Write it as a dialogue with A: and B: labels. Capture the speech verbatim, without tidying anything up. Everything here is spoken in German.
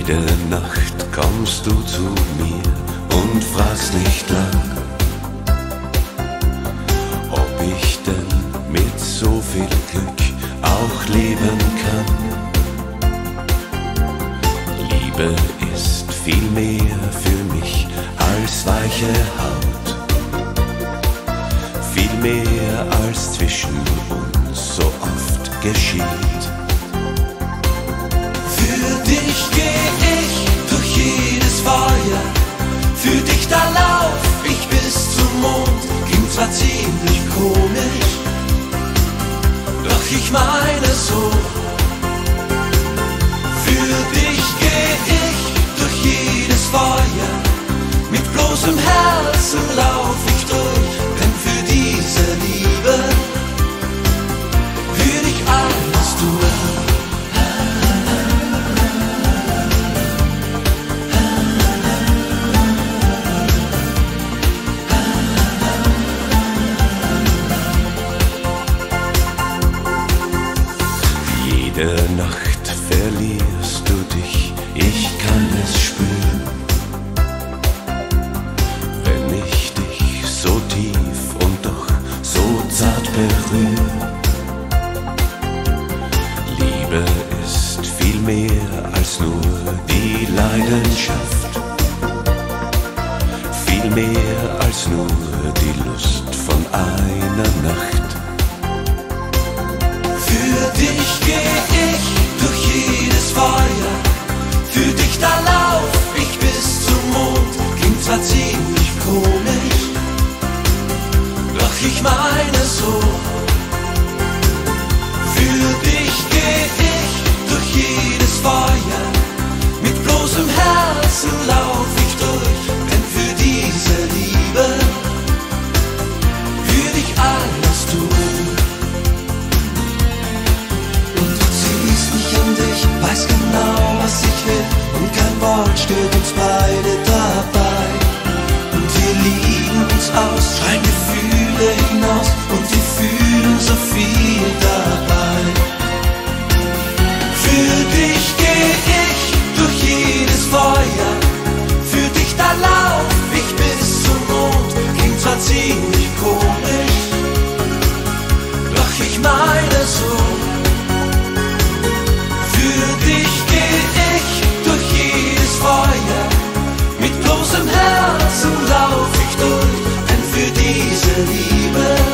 A: Jede Nacht kommst du zu mir und fragst nicht lang, ob ich denn mit so viel Glück auch leben kann. Liebe ist viel mehr für mich als weiche Haut, viel mehr als zwischen uns so oft geschieht.
B: Für dich geh ich durch jedes Feuer, für dich da lauf ich bis zum Mond. Klingt zwar ziemlich komisch, doch ich meine so. Für dich geh ich durch jedes Feuer, mit bloßem Herzen lauf ich durch, denn für diese Liebe würde ich alles tun.
A: Jede Nacht verlierst du dich, ich kann es spüren, wenn ich dich so tief und doch so zart berühre. Liebe ist viel mehr als nur die Leidenschaft, viel mehr als nur die Lust von einer Nacht.
B: Für dich geh ich durch jedes Feuer, für dich da lauf ich bis zum Mond. Klingt zwar ziemlich komisch, doch ich meine so. Für dich geh ich durch jedes Feuer, mit bloßem Herzen lauf ich durch, denn für diese Liebe würde ich alles tun. Weiß genau, was ich will, und kein Wort stört uns beide dabei. Und wir lieben uns aus, schreien Gefühle hinaus, und wir fühlen so viel dabei. Für dich geh ich durch jedes Feuer, für dich da lauf ich bis zum Mond. Klingt zwar ziemlich komisch, doch ich meine so. Für dich geh ich durch jedes Feuer, mit bloßem Herzen lauf ich durch, denn für diese Liebe